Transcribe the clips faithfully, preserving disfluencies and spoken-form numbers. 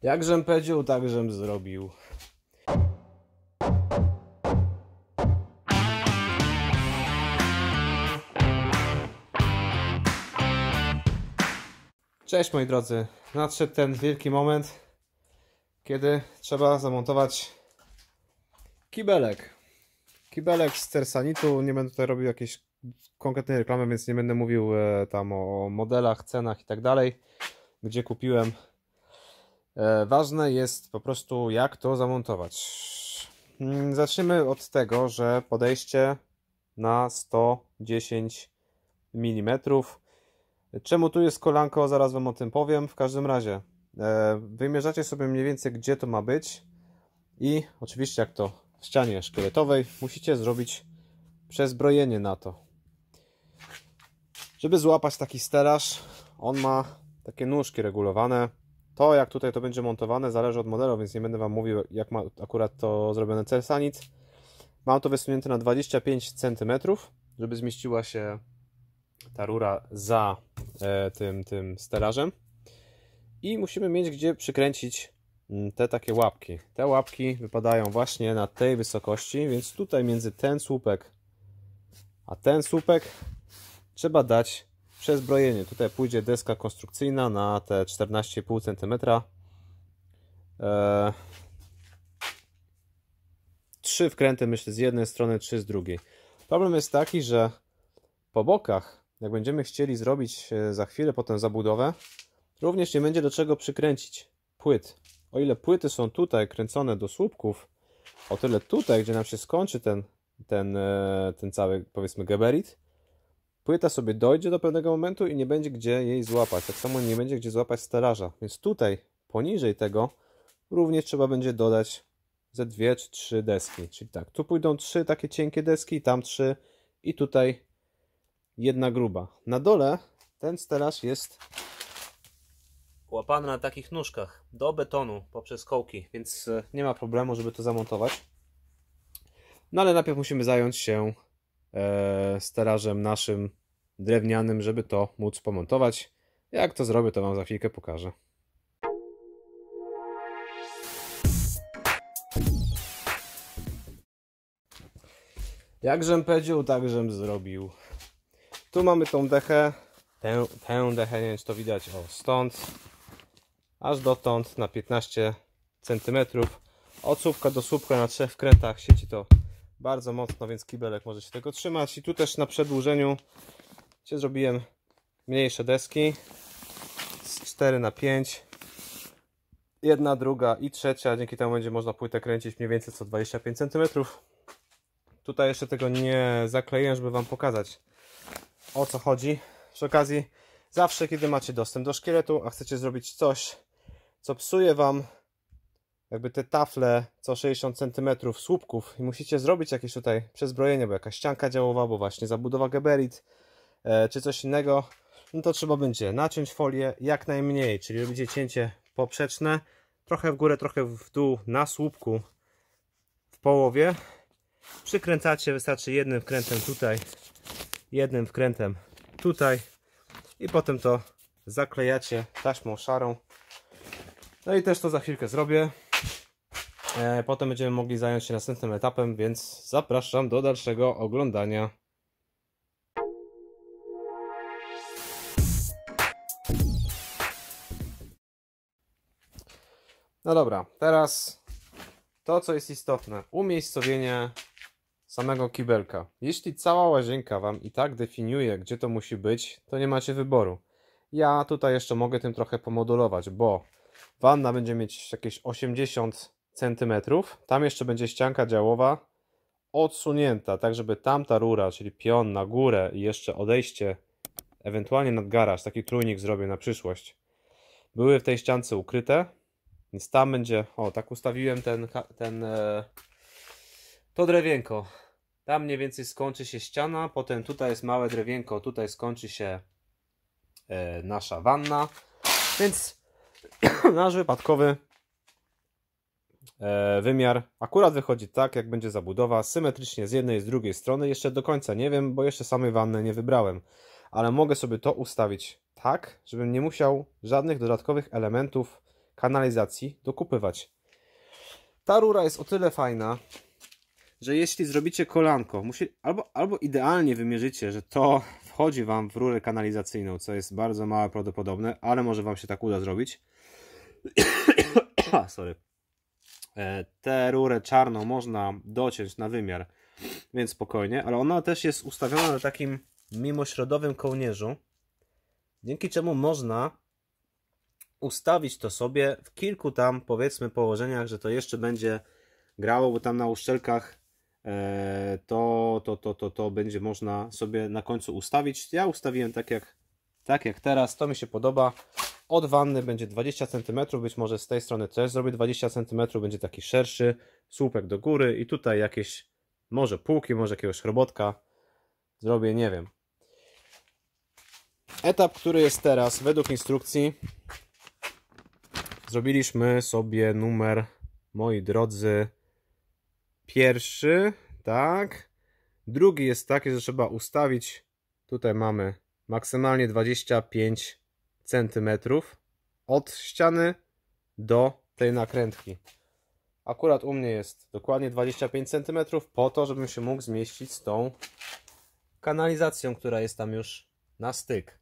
Jak żem powiedział, tak żem zrobił. Cześć moi drodzy, nadszedł ten wielki moment, kiedy trzeba zamontować kibelek. Kibelek z Tersanitu. Nie będę tutaj robił jakiejś konkretnej reklamy, więc nie będę mówił e, tam o modelach, cenach i tak dalej, gdzie kupiłem. E, ważne jest po prostu, jak to zamontować. Hmm, Zaczniemy od tego, że podejście na sto dziesięć milimetrów. Czemu tu jest kolanko? Zaraz Wam o tym powiem. W każdym razie e, wymierzacie sobie mniej więcej, gdzie to ma być i oczywiście, jak to w ścianie szkieletowej, musicie zrobić przezbrojenie na to. Żeby złapać taki stelaż, on ma takie nóżki regulowane. To, jak tutaj to będzie montowane, zależy od modelu, więc nie będę Wam mówił, jak ma akurat to zrobione Tersanit. Mam to wysunięte na dwadzieścia pięć centymetrów, żeby zmieściła się ta rura za e, tym, tym stelażem. I musimy mieć gdzie przykręcić te takie łapki. Te łapki wypadają właśnie na tej wysokości, więc tutaj między ten słupek a ten słupek trzeba dać przezbrojenie. Tutaj pójdzie deska konstrukcyjna na te czternaście i pół centymetra. E, trzy wkręty, myślę, z jednej strony, trzy z drugiej. Problem jest taki, że po bokach, jak będziemy chcieli zrobić za chwilę potem zabudowę, również nie będzie do czego przykręcić płyt. O ile płyty są tutaj kręcone do słupków, o tyle tutaj, gdzie nam się skończy ten, ten, ten cały, powiedzmy, gabarit, płyta sobie dojdzie do pewnego momentu i nie będzie gdzie jej złapać. Tak samo nie będzie gdzie złapać stelaża. Więc tutaj, poniżej tego, również trzeba będzie dodać ze dwie czy trzy deski. Czyli tak, tu pójdą trzy takie cienkie deski, tam trzy i tutaj jedna gruba. Na dole ten stelaż jest łapany na takich nóżkach do betonu poprzez kołki, więc nie ma problemu, żeby to zamontować. No ale najpierw musimy zająć się e, stelażem naszym drewnianym, żeby to móc pomontować. Jak to zrobię, to Wam za chwilkę pokażę. Jak żem powiedział, tak żem zrobił. Tu mamy tą dechę, tę, tę dechę, nie wiem czy to widać, o stąd aż dotąd na piętnaście centymetrów. Od słupka do słupka na trzech wkrętach sieci to bardzo mocno, więc kibelek może się tego trzymać. I tu też na przedłużeniu się zrobiłem mniejsze deski z cztery na pięć. Jedna, druga i trzecia. Dzięki temu będzie można płytę kręcić mniej więcej co dwadzieścia pięć centymetrów. Tutaj jeszcze tego nie zakleiłem, żeby Wam pokazać, o co chodzi. Przy okazji, zawsze kiedy macie dostęp do szkieletu, a chcecie zrobić coś, co psuje Wam jakby te tafle co sześćdziesiąt centymetrów słupków i musicie zrobić jakieś tutaj przezbrojenie, bo jakaś ścianka działowa, bo właśnie zabudowa gabarit, e, czy coś innego, no to trzeba będzie naciąć folię jak najmniej, czyli robicie cięcie poprzeczne, trochę w górę, trochę w dół na słupku w połowie. Przykręcacie, wystarczy jednym wkrętem tutaj, jednym wkrętem tutaj i potem to zaklejacie taśmą szarą. No i też to za chwilkę zrobię. E, potem będziemy mogli zająć się następnym etapem, więc zapraszam do dalszego oglądania. No dobra, teraz to, co jest istotne, umiejscowienie samego kibelka. Jeśli cała łazienka Wam i tak definiuje, gdzie to musi być, to nie macie wyboru. Ja tutaj jeszcze mogę tym trochę pomodulować, bo wanna będzie mieć jakieś osiemdziesiąt centymetrów. Tam jeszcze będzie ścianka działowa odsunięta, tak żeby tamta rura, czyli pion na górę i jeszcze odejście, ewentualnie nad garaż, taki trójnik zrobię na przyszłość, były w tej ściance ukryte. Więc tam będzie, o tak ustawiłem ten, ten e, to drewienko. Tam mniej więcej skończy się ściana, potem tutaj jest małe drewienko, tutaj skończy się e, nasza wanna. Więc nasz wypadkowy e, wymiar akurat wychodzi tak, jak będzie zabudowa, symetrycznie z jednej i z drugiej strony. Jeszcze do końca nie wiem, bo jeszcze samej wanny nie wybrałem. Ale mogę sobie to ustawić tak, żebym nie musiał żadnych dodatkowych elementów kanalizacji dokupywać. Ta rura jest o tyle fajna, że jeśli zrobicie kolanko, musi, albo, albo idealnie wymierzycie, że to wchodzi Wam w rurę kanalizacyjną, co jest bardzo mało prawdopodobne, ale może Wam się tak uda zrobić. Sorry. Tę rurę czarną można dociąć na wymiar, więc spokojnie, ale ona też jest ustawiona na takim mimośrodowym kołnierzu, dzięki czemu można ustawić to sobie w kilku tam, powiedzmy, położeniach, że to jeszcze będzie grało, bo tam na uszczelkach e, to, to, to, to, to będzie można sobie na końcu ustawić. Ja ustawiłem tak jak, tak jak teraz, to mi się podoba. Od wanny będzie dwadzieścia centymetrów, być może z tej strony też zrobię dwadzieścia centymetrów, będzie taki szerszy, słupek do góry i tutaj jakieś, może półki, może jakiegoś chrobotka zrobię, nie wiem. Etap, który jest teraz, według instrukcji, zrobiliśmy sobie numer, moi drodzy, pierwszy, tak. Drugi jest taki, że trzeba ustawić, tutaj mamy maksymalnie dwadzieścia pięć centymetrów od ściany do tej nakrętki. Akurat u mnie jest dokładnie dwadzieścia pięć centymetrów po to, żebym się mógł zmieścić z tą kanalizacją, która jest tam już na styk.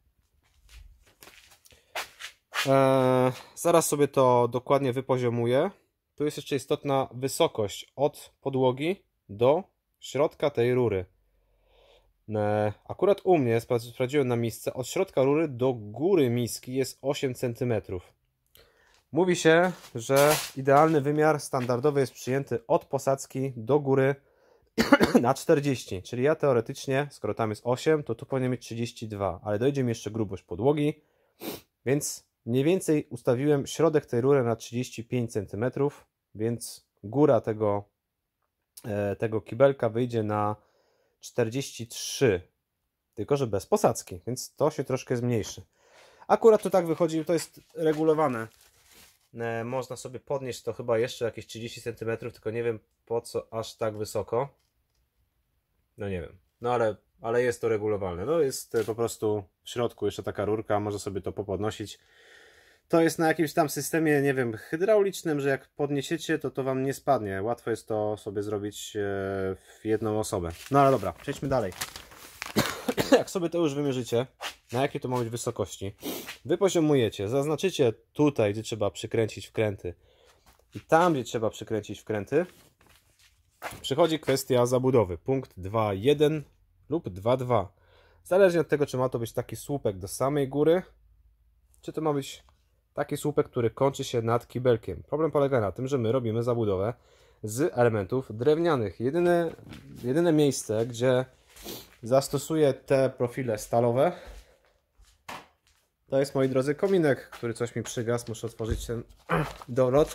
Eee, zaraz sobie to dokładnie wypoziomuję. Tu jest jeszcze istotna wysokość od podłogi do środka tej rury. Eee, akurat u mnie, sprawdziłem na misce, od środka rury do góry miski jest osiem centymetrów. Mówi się, że idealny wymiar standardowy jest przyjęty od posadzki do góry na czterdzieści, czyli ja teoretycznie, skoro tam jest osiem, to tu powinien mieć trzydzieści dwa, ale dojdzie mi jeszcze grubość podłogi, więc mniej więcej ustawiłem środek tej rury na trzydzieści pięć centymetrów, więc góra tego, tego kibelka wyjdzie na czterdzieści trzy, tylko że bez posadzki, więc to się troszkę zmniejszy. Akurat to tak wychodzi, to jest regulowane. Można sobie podnieść to chyba jeszcze jakieś trzydzieści centymetrów, tylko nie wiem po co aż tak wysoko. No nie wiem, no ale, ale jest to regulowalne. No jest po prostu w środku jeszcze taka rurka, może sobie to popodnosić. To jest na jakimś tam systemie, nie wiem, hydraulicznym, że jak podniesiecie, to to Wam nie spadnie. Łatwo jest to sobie zrobić w jedną osobę. No ale dobra, przejdźmy dalej. Jak sobie to już wymierzycie, na jakie to ma być wysokości, wypoziomujecie, zaznaczycie tutaj, gdzie trzeba przykręcić wkręty i tam, gdzie trzeba przykręcić wkręty, przychodzi kwestia zabudowy. Punkt dwa jeden lub dwa dwa. Zależnie od tego, czy ma to być taki słupek do samej góry, czy to ma być taki słupek, który kończy się nad kibelkiem. Problem polega na tym, że my robimy zabudowę z elementów drewnianych. Jedyne, jedyne miejsce, gdzie zastosuję te profile stalowe, to jest, moi drodzy, kominek, który coś mi przygasł. Muszę otworzyć ten dolot.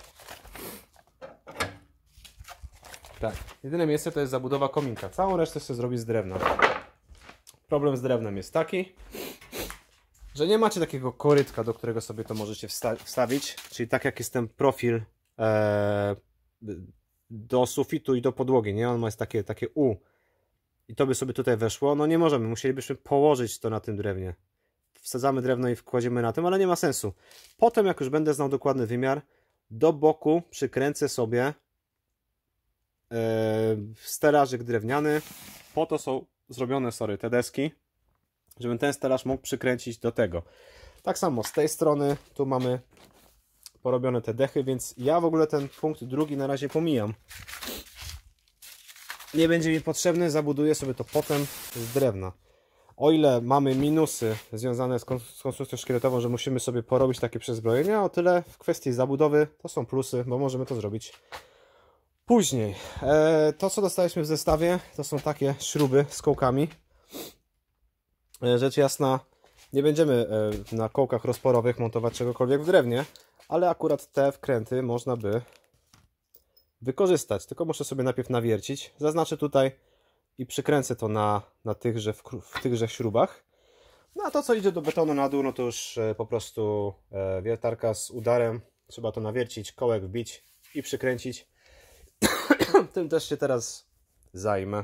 Tak, jedyne miejsce to jest zabudowa kominka. Całą resztę chcę zrobić z drewna. Problem z drewnem jest taki, że nie macie takiego korytka, do którego sobie to możecie wsta wstawić. Czyli tak jak jest ten profil e, do sufitu i do podłogi, nie? On ma jest takie, takie U. I to by sobie tutaj weszło. No nie możemy, musielibyśmy położyć to na tym drewnie. Wsadzamy drewno i wkładziemy na tym, ale nie ma sensu. Potem, jak już będę znał dokładny wymiar, do boku przykręcę sobie yy, stelażyk drewniany. Po to są zrobione, sorry, te deski, żebym ten stelaż mógł przykręcić do tego. Tak samo z tej strony, tu mamy porobione te dechy, więc ja w ogóle ten punkt drugi na razie pomijam. Nie będzie mi potrzebny, zabuduję sobie to potem z drewna. O ile mamy minusy związane z konstrukcją szkieletową, że musimy sobie porobić takie przezbrojenia, o tyle w kwestii zabudowy to są plusy, bo możemy to zrobić później. E, to, co dostaliśmy w zestawie, to są takie śruby z kołkami. E, rzecz jasna, nie będziemy e, na kołkach rozporowych montować czegokolwiek w drewnie, ale akurat te wkręty można by wykorzystać. Tylko muszę sobie najpierw nawiercić. Zaznaczę tutaj i przykręcę to na, na tychże, w, w tychże śrubach. No a to, co idzie do betonu na dół, no to już e, po prostu e, wiertarka z udarem. Trzeba to nawiercić, kołek wbić i przykręcić. Tym też się teraz zajmę.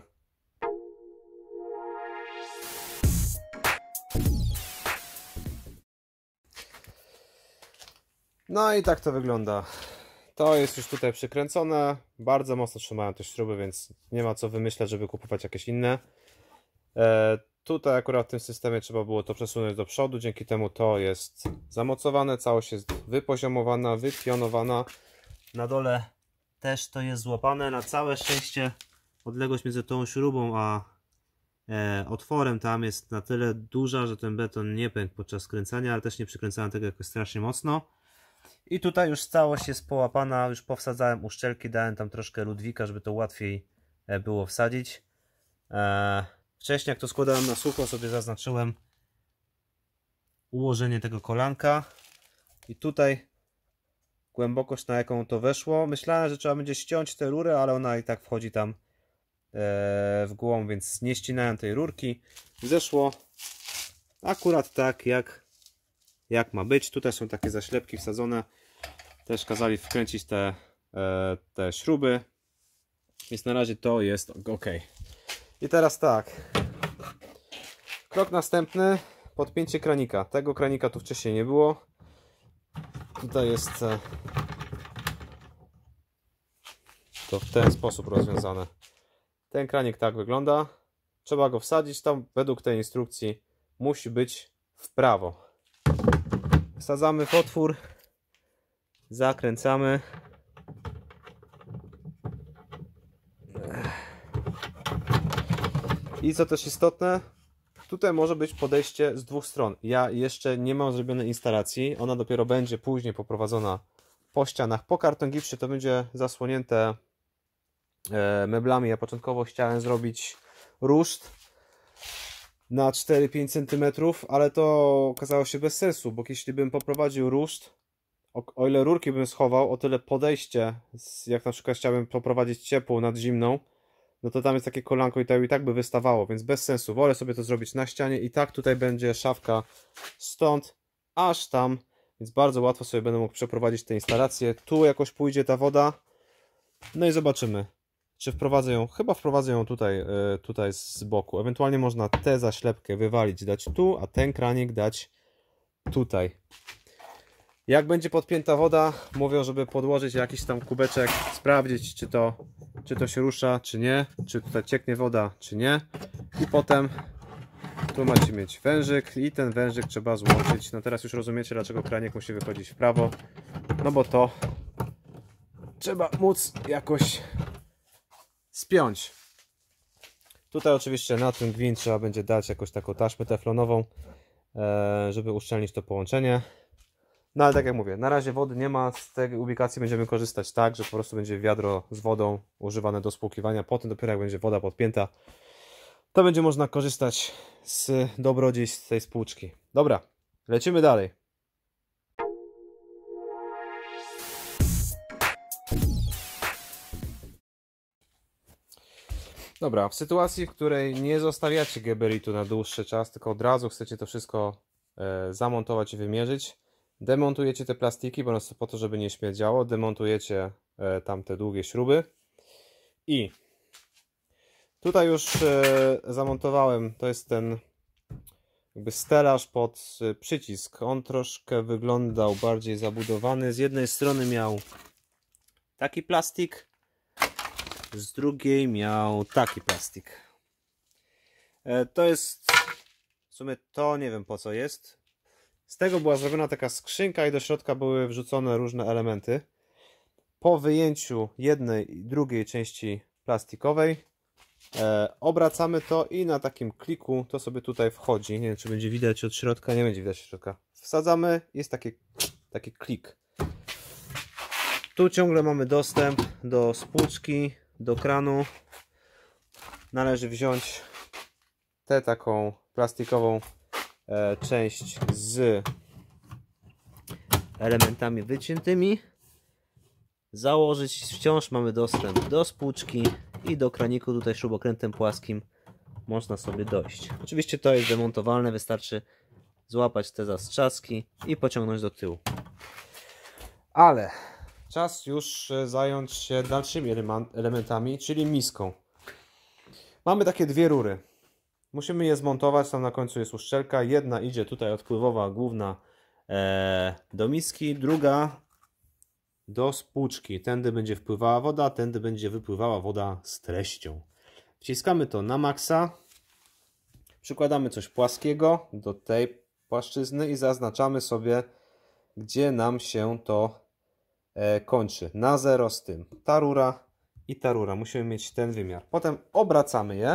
No i tak to wygląda. To jest już tutaj przykręcone. Bardzo mocno trzymają te śruby, więc nie ma co wymyślać, żeby kupować jakieś inne. E, tutaj akurat w tym systemie trzeba było to przesunąć do przodu. Dzięki temu to jest zamocowane. Całość jest wypoziomowana, wypionowana. Na dole też to jest złapane. Na całe szczęście odległość między tą śrubą a e, otworem tam jest na tyle duża, że ten beton nie pękł podczas skręcania, ale też nie przykręcałem tego jakoś strasznie mocno. I tutaj już całość jest połapana, już powsadzałem uszczelki, dałem tam troszkę Ludwika, żeby to łatwiej było wsadzić. E, wcześniej jak to składałem na sucho, sobie zaznaczyłem ułożenie tego kolanka. I tutaj głębokość, na jaką to weszło. Myślałem, że trzeba będzie ściąć tę rurę, ale ona i tak wchodzi tam e, w głąb, więc nie ścinałem tej rurki. Zeszło akurat tak, jak, jak ma być. Tutaj są takie zaślepki wsadzone. Też kazali wkręcić te, e, te śruby. Więc na razie to jest ok. I teraz tak. Krok następny. Podpięcie kranika. Tego kranika tu wcześniej nie było. Tutaj jest e, to w ten sposób rozwiązane. Ten kranik tak wygląda. Trzeba go wsadzić. Tam według tej instrukcji musi być w prawo. Wsadzamy w otwór. Zakręcamy. I co też istotne, tutaj może być podejście z dwóch stron. Ja jeszcze nie mam zrobionej instalacji. Ona dopiero będzie później poprowadzona po ścianach. Po karton gipsie to będzie zasłonięte meblami. Ja początkowo chciałem zrobić ruszt na cztery pięć centymetrów, ale to okazało się bez sensu, bo jeśli bym poprowadził ruszt, o, o ile rurki bym schował, o tyle podejście, jak na przykład chciałbym poprowadzić ciepłą nad zimną, no to tam jest takie kolanko i to i tak by wystawało, więc bez sensu. Wolę sobie to zrobić na ścianie i tak tutaj będzie szafka stąd aż tam, więc bardzo łatwo sobie będę mógł przeprowadzić tę instalację. Tu jakoś pójdzie ta woda, no i zobaczymy, czy wprowadzę ją. Chyba wprowadzę ją tutaj, tutaj z boku. Ewentualnie można tę zaślepkę wywalić, dać tu, a ten kranik dać tutaj. Jak będzie podpięta woda, mówią, żeby podłożyć jakiś tam kubeczek, sprawdzić, czy to, czy to się rusza, czy nie, czy tutaj cieknie woda, czy nie. I potem tu macie mieć wężyk i ten wężyk trzeba złączyć. No teraz już rozumiecie, dlaczego kranik musi wychodzić w prawo. No bo to trzeba móc jakoś spiąć. Tutaj oczywiście na ten gwint trzeba będzie dać jakąś taką taśmę teflonową, żeby uszczelnić to połączenie. No ale tak jak mówię, na razie wody nie ma, z tej ubikacji będziemy korzystać tak, że po prostu będzie wiadro z wodą używane do spłukiwania, potem dopiero jak będzie woda podpięta, to będzie można korzystać z dobrodziejstw tej spłuczki. Dobra, lecimy dalej. Dobra, w sytuacji, w której nie zostawiacie geberitu na dłuższy czas, tylko od razu chcecie to wszystko e, zamontować i wymierzyć, demontujecie te plastiki, bo po to, żeby nie śmierdziało, demontujecie e, tam te długie śruby i tutaj już e, zamontowałem, to jest ten jakby stelaż pod e, przycisk. On troszkę wyglądał bardziej zabudowany. Z jednej strony miał taki plastik, z drugiej miał taki plastik. E, to jest w sumie to nie wiem po co jest. Z tego była zrobiona taka skrzynka i do środka były wrzucone różne elementy. Po wyjęciu jednej i drugiej części plastikowej e, obracamy to i na takim kliku to sobie tutaj wchodzi. Nie wiem, czy będzie widać od środka, nie będzie widać od środka. Wsadzamy, jest taki, taki klik. Tu ciągle mamy dostęp do spłuczki, do kranu. Należy wziąć tę taką plastikową e, część z elementami wyciętymi, założyć. Wciąż mamy dostęp do spłuczki i do kraniku. Tutaj śrubokrętem płaskim można sobie dojść. Oczywiście to jest demontowalne, wystarczy złapać te zastrzaski i pociągnąć do tyłu. Ale czas już zająć się dalszymi elementami, czyli miską. Mamy takie dwie rury. Musimy je zmontować, tam na końcu jest uszczelka. Jedna idzie tutaj odpływowa, główna e, do miski, druga do spłuczki. Tędy będzie wpływała woda, tędy będzie wypływała woda z treścią. Wciskamy to na maksa. Przykładamy coś płaskiego do tej płaszczyzny i zaznaczamy sobie, gdzie nam się to e, kończy. Na zero z tym. Ta rura i ta rura. Musimy mieć ten wymiar. Potem obracamy je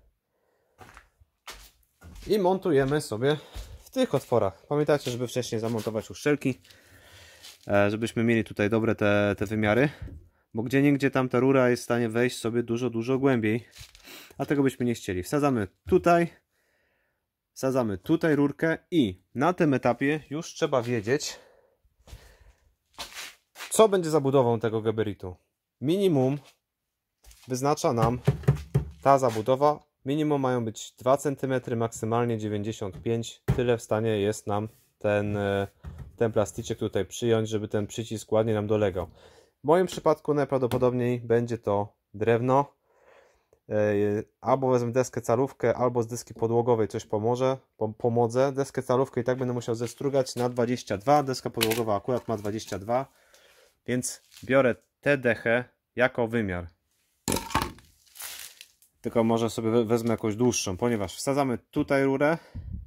i montujemy sobie w tych otworach. Pamiętajcie, żeby wcześniej zamontować uszczelki, e, żebyśmy mieli tutaj dobre te, te wymiary, bo gdzieniegdzie tam ta rura jest w stanie wejść sobie dużo, dużo głębiej, a tego byśmy nie chcieli. Wsadzamy tutaj, wsadzamy tutaj rurkę i na tym etapie już trzeba wiedzieć, co będzie zabudową tego gabaritu. Minimum wyznacza nam ta zabudowa. Minimum mają być dwa centymetry, maksymalnie dziewięćdziesiąt pięć. Tyle w stanie jest nam ten, ten plasticzek tutaj przyjąć, żeby ten przycisk ładnie nam dolegał. W moim przypadku najprawdopodobniej będzie to drewno. Albo wezmę deskę calówkę, albo z deski podłogowej coś pomoże, pomogę. Deskę calówkę i tak będę musiał zestrugać na dwadzieścia dwa. Deska podłogowa akurat ma dwadzieścia dwa, więc biorę tę dechę jako wymiar. Tylko może sobie wezmę jakąś dłuższą, ponieważ wsadzamy tutaj rurę,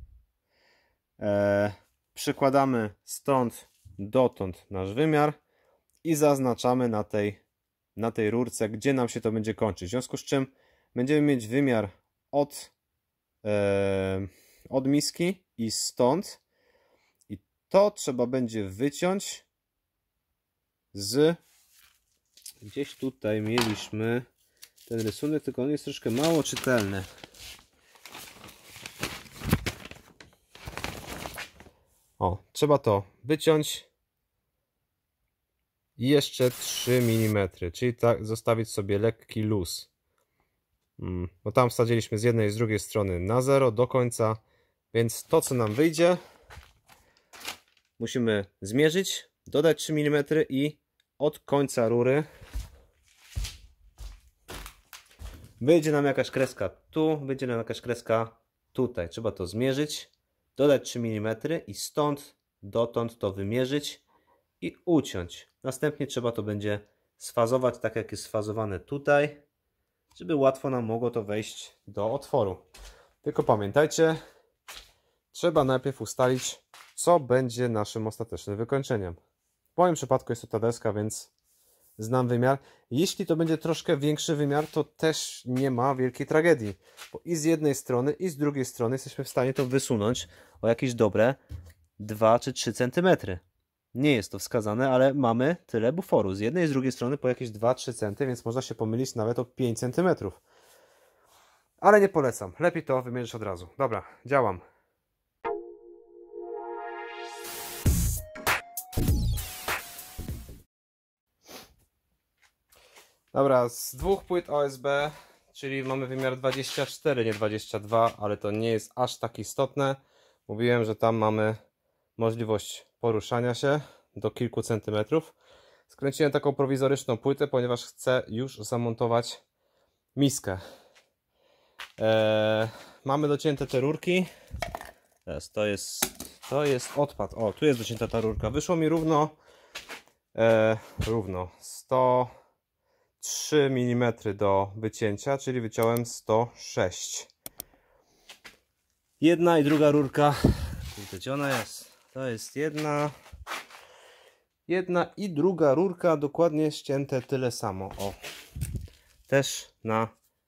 e, przykładamy stąd dotąd nasz wymiar i zaznaczamy na tej, na tej rurce, gdzie nam się to będzie kończyć. W związku z czym będziemy mieć wymiar od, e, od miski i stąd, i to trzeba będzie wyciąć z, gdzieś tutaj mieliśmy ten rysunek, tylko on jest troszkę mało czytelny. O, trzeba to wyciąć i jeszcze trzy milimetry, czyli tak zostawić sobie lekki luz. Hmm, bo tam wsadziliśmy z jednej i z drugiej strony na zero do końca, więc to, co nam wyjdzie, musimy zmierzyć, dodać trzy milimetry i od końca rury wyjdzie nam jakaś kreska tu, wyjdzie nam jakaś kreska tutaj. Trzeba to zmierzyć, dodać trzy milimetry i stąd dotąd to wymierzyć i uciąć. Następnie trzeba to będzie sfazować tak, jak jest sfazowane tutaj, żeby łatwo nam mogło to wejść do otworu. Tylko pamiętajcie, trzeba najpierw ustalić, co będzie naszym ostatecznym wykończeniem. W moim przypadku jest to ta deska, więc znam wymiar. Jeśli to będzie troszkę większy wymiar, to też nie ma wielkiej tragedii, bo i z jednej strony, i z drugiej strony jesteśmy w stanie to wysunąć o jakieś dobre dwa czy trzy centymetry. Nie jest to wskazane, ale mamy tyle buforu. Z jednej i z drugiej strony po jakieś dwa trzy centymetry, więc można się pomylić nawet o pięć centymetrów. Ale nie polecam. Lepiej to wymierzyć od razu. Dobra, działam. Dobra, z dwóch płyt O S B, czyli mamy wymiar dwadzieścia cztery, nie dwadzieścia dwa, ale to nie jest aż tak istotne. Mówiłem, że tam mamy możliwość poruszania się do kilku centymetrów. Skręciłem taką prowizoryczną płytę, ponieważ chcę już zamontować miskę. Eee, mamy docięte te rurki. Teraz to jest, to jest odpad. O, tu jest docięta ta rurka. Wyszło mi równo, e, równo sto trzy milimetry do wycięcia, czyli wyciąłem sto sześć. Jedna i druga rurka. Gdzie ona jest? To jest jedna. Jedna i druga rurka dokładnie ścięte tyle samo. O. Też na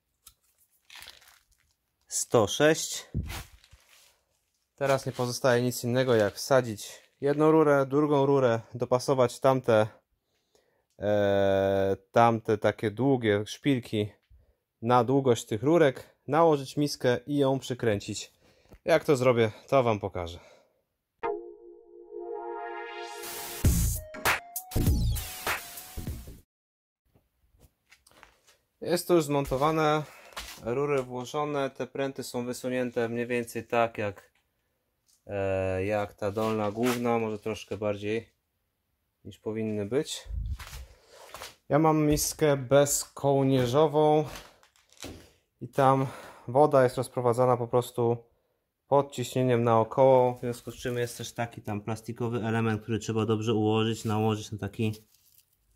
sto sześć. Teraz nie pozostaje nic innego jak wsadzić jedną rurę, drugą rurę, dopasować tamte e, tamte takie długie szpilki na długość tych rurek, nałożyć miskę i ją przykręcić. Jak to zrobię, to Wam pokażę. Jest to już zmontowane, rury włożone, te pręty są wysunięte mniej więcej tak jak, e, jak ta dolna główna, może troszkę bardziej niż powinny być. Ja mam miskę bezkołnierzową i tam woda jest rozprowadzana po prostu pod ciśnieniem naokoło, w związku z czym jest też taki tam plastikowy element, który trzeba dobrze ułożyć, nałożyć na taki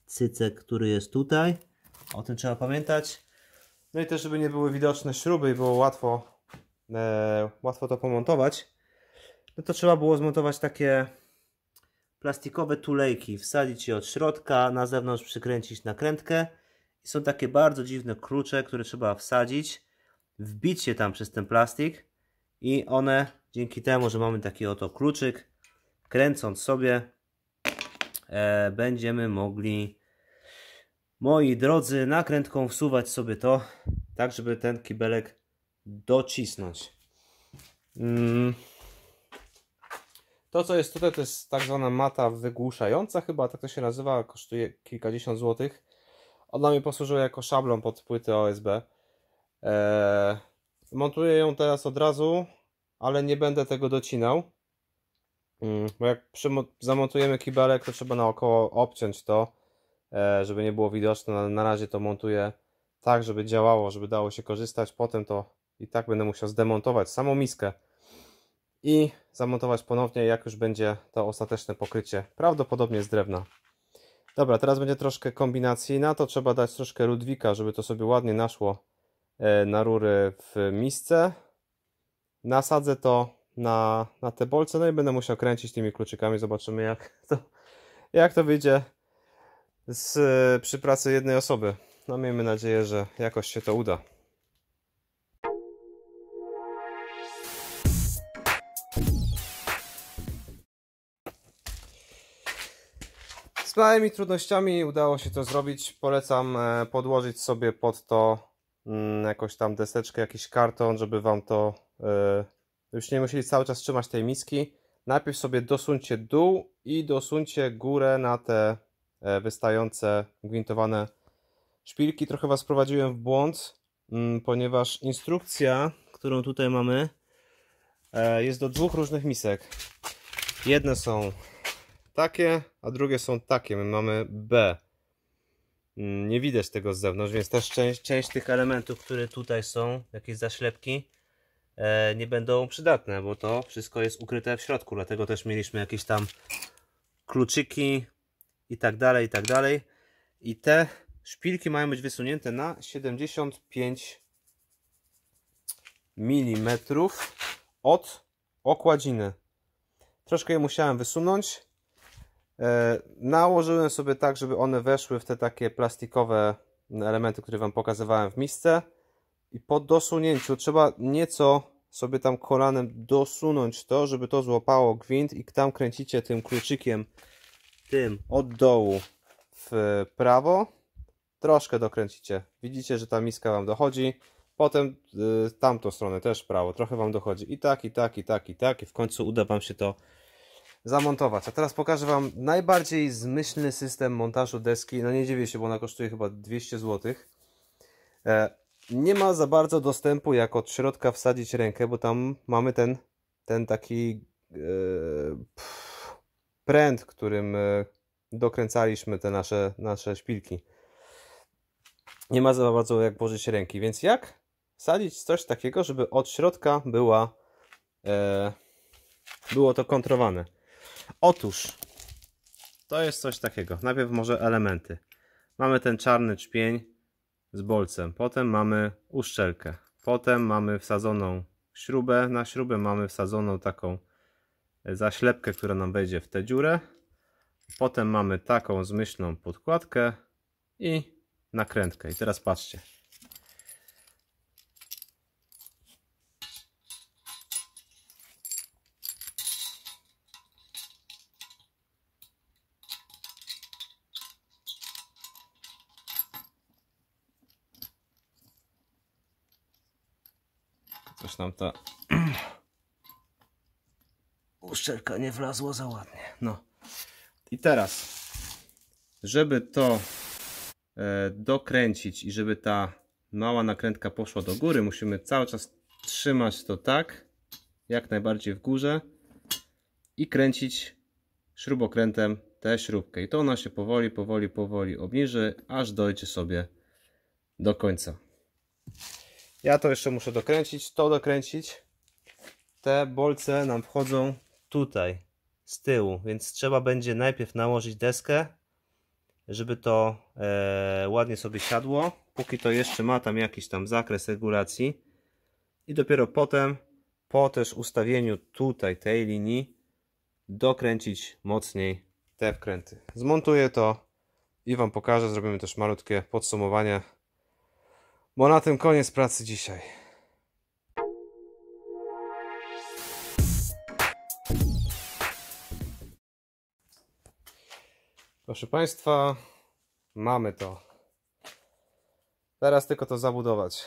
cycek, który jest tutaj. O tym trzeba pamiętać. No i też, żeby nie były widoczne śruby i było łatwo, e, łatwo to pomontować, no to trzeba było zmontować takie plastikowe tulejki, wsadzić je od środka, na zewnątrz przykręcić nakrętkę i są takie bardzo dziwne klucze, które trzeba wsadzić, wbić je tam przez ten plastik i one dzięki temu, że mamy taki oto kluczyk, kręcąc sobie e, będziemy mogli, moi drodzy, nakrętką wsuwać sobie to tak, żeby ten kibelek docisnąć. Mm. To, co jest tutaj, to jest tak zwana mata wygłuszająca, chyba tak to się nazywa, kosztuje kilkadziesiąt złotych. Ona mi posłużyła jako szablon pod płytę O S B. Eee, montuję ją teraz od razu, ale nie będę tego docinał. Mm, bo jak zamontujemy kibelek, to trzeba naokoło obciąć to, e, żeby nie było widoczne. Na, na razie to montuję tak, żeby działało, żeby dało się korzystać. Potem to i tak będę musiał zdemontować samą miskę i zamontować ponownie, jak już będzie to ostateczne pokrycie, prawdopodobnie z drewna. Dobra, teraz będzie troszkę kombinacji. Na to trzeba dać troszkę Ludwika, żeby to sobie ładnie naszło na rury w misce. Nasadzę to na, na te bolce, no i będę musiał kręcić tymi kluczykami. Zobaczymy, jak to, jak to wyjdzie z, przy pracy jednej osoby. No miejmy nadzieję, że jakoś się to uda. Z małymi trudnościami udało się to zrobić. Polecam podłożyć sobie pod to jakąś tam deseczkę, jakiś karton, żeby wam to, już nie musieli cały czas trzymać tej miski. Najpierw sobie dosuńcie dół i dosuńcie górę na te wystające, gwintowane szpilki. Trochę was wprowadziłem w błąd, ponieważ instrukcja, którą tutaj mamy, jest do dwóch różnych misek. Jedne są takie, a drugie są takie. My mamy B. Nie widać tego z zewnątrz, więc też część, część tych elementów, które tutaj są, jakieś zaślepki, e, nie będą przydatne, bo to wszystko jest ukryte w środku. Dlatego też mieliśmy jakieś tam kluczyki i tak dalej, i tak dalej. I te szpilki mają być wysunięte na siedemdziesiąt pięć milimetrów od okładziny. Troszkę je musiałem wysunąć. E, nałożyłem sobie tak, żeby one weszły w te takie plastikowe elementy, które wam pokazywałem w misce. I po dosunięciu trzeba nieco sobie tam kolanem dosunąć to, żeby to złapało gwint, i tam kręcicie tym kluczykiem, tym od dołu w prawo. Troszkę dokręcicie. Widzicie, że ta miska wam dochodzi. Potem y, tamtą stronę też w prawo. Trochę wam dochodzi. I tak, i tak, i tak, i tak. I w końcu uda wam się to zamontować. A teraz pokażę wam najbardziej zmyślny system montażu deski. No nie dziwię się, bo ona kosztuje chyba dwieście złotych. E, nie ma za bardzo dostępu, jak od środka wsadzić rękę, bo tam mamy ten, ten taki e, pff, pręt, którym e, dokręcaliśmy te nasze, nasze szpilki. Nie ma za bardzo jak włożyć ręki, więc jak wsadzić coś takiego, żeby od środka była, e, było to kontrowane. Otóż to jest coś takiego. Najpierw może elementy. Mamy ten czarny czpień z bolcem. Potem mamy uszczelkę. Potem mamy wsadzoną śrubę. Na śrubę mamy wsadzoną taką zaślepkę, która nam wejdzie w tę dziurę. Potem mamy taką zmyślną podkładkę i nakrętkę. I teraz patrzcie. Coś nam ta uszczelka nie wlazła za ładnie. No. I teraz, żeby to e, dokręcić i żeby ta mała nakrętka poszła do góry, musimy cały czas trzymać to tak, jak najbardziej w górze i kręcić śrubokrętem tę śrubkę. I to ona się powoli, powoli, powoli obniży, aż dojdzie sobie do końca. Ja to jeszcze muszę dokręcić, to dokręcić. Te bolce nam wchodzą tutaj, z tyłu, więc trzeba będzie najpierw nałożyć deskę, żeby to e, ładnie sobie siadło, póki to jeszcze ma tam jakiś tam zakres regulacji i dopiero potem, po też ustawieniu tutaj tej linii, dokręcić mocniej te wkręty. Zmontuję to i Wam pokażę, zrobimy też malutkie podsumowanie, bo na tym koniec pracy dzisiaj. Proszę Państwa, mamy to. Teraz tylko to zabudować.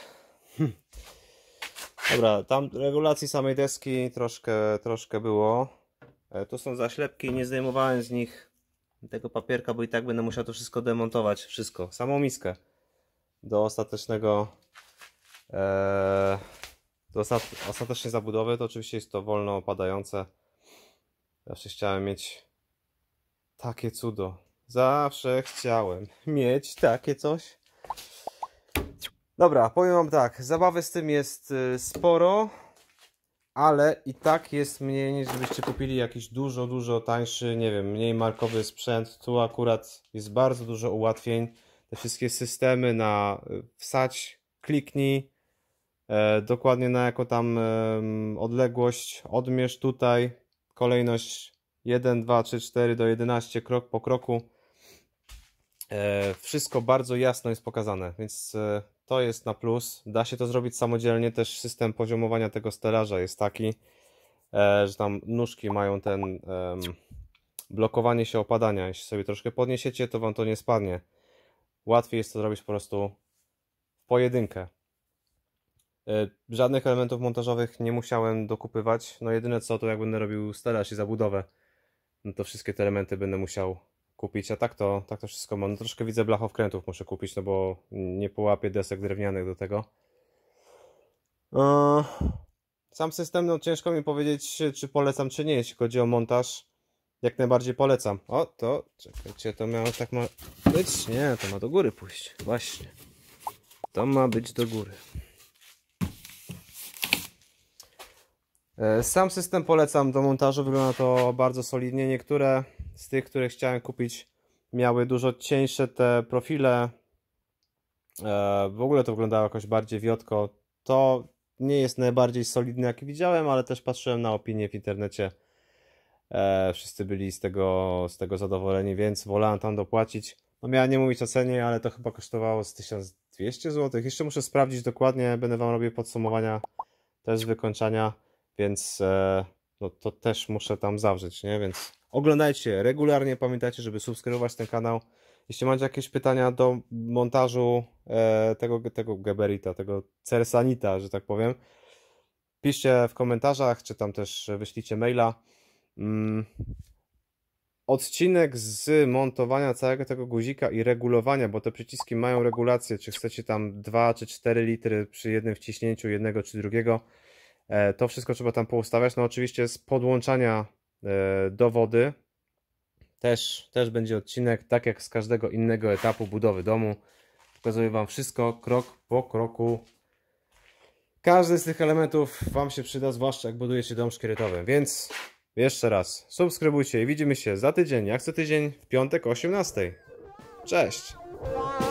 Dobra, tam regulacji samej deski troszkę, troszkę było. Tu są zaślepki, nie zdejmowałem z nich tego papierka, bo i tak będę musiał to wszystko demontować. Wszystko, samą miskę. Do ostatecznego e, do ostat, ostatecznej zabudowy. To oczywiście jest to wolno opadające. Zawsze chciałem mieć takie cudo. Zawsze chciałem mieć takie coś. Dobra, powiem Wam tak, zabawy z tym jest sporo, ale i tak jest mniej niż gdybyście kupili jakiś dużo, dużo tańszy, nie wiem, mniej markowy sprzęt. Tu akurat jest bardzo dużo ułatwień. Te wszystkie systemy na wsadź, kliknij, e, dokładnie na jaką tam e, odległość, odmierz tutaj, kolejność jeden, dwa, trzy, cztery do jedenastu, krok po kroku. E, wszystko bardzo jasno jest pokazane, więc e, to jest na plus. Da się to zrobić samodzielnie. Też system poziomowania tego stelaża jest taki, e, że tam nóżki mają ten e, blokowanie się opadania. Jeśli sobie troszkę podniesiecie, to Wam to nie spadnie. Łatwiej jest to zrobić po prostu w pojedynkę. E, żadnych elementów montażowych nie musiałem dokupywać. No jedyne co, to jak będę robił stelaż i zabudowę, no to wszystkie te elementy będę musiał kupić, a tak to, tak to wszystko mam. No troszkę widzę blachowkrętów muszę kupić, no bo nie połapię desek drewnianych do tego. Sam system, no ciężko mi powiedzieć, czy polecam, czy nie, jeśli chodzi o montaż. Jak najbardziej polecam. O, to, czekajcie, to miało tak ma być? Nie, to ma do góry pójść. Właśnie. To ma być do góry. Sam system polecam do montażu, wygląda to bardzo solidnie. Niektóre z tych, które chciałem kupić, miały dużo cieńsze te profile. W ogóle to wyglądało jakoś bardziej wiotko. To nie jest najbardziej solidne, jaki widziałem, ale też patrzyłem na opinie w internecie. Wszyscy byli z tego, z tego zadowoleni, więc wolałem tam dopłacić. No miałem nie mówić o cenie, ale to chyba kosztowało z tysiąc dwieście złotych. Jeszcze muszę sprawdzić dokładnie, będę Wam robił podsumowania też z wykończania. Więc e, no, to też muszę tam zawrzeć, nie? Więc oglądajcie regularnie, pamiętajcie, żeby subskrybować ten kanał. Jeśli macie jakieś pytania do montażu e, tego, tego Geberita, tego Cersanita, że tak powiem, piszcie w komentarzach, czy tam też wyślijcie maila. Mm. Odcinek z montowania całego tego guzika i regulowania, bo te przyciski mają regulację, czy chcecie tam dwa czy cztery litry przy jednym wciśnięciu, jednego czy drugiego. To wszystko trzeba tam poustawiać. No oczywiście z podłączania do wody też, też będzie odcinek, tak jak z każdego innego etapu budowy domu. Pokazuję Wam wszystko krok po kroku. Każdy z tych elementów Wam się przyda, zwłaszcza jak budujecie dom szkieletowy. Więc jeszcze raz subskrybujcie i widzimy się za tydzień, jak co tydzień w piątek o osiemnastej. Cześć!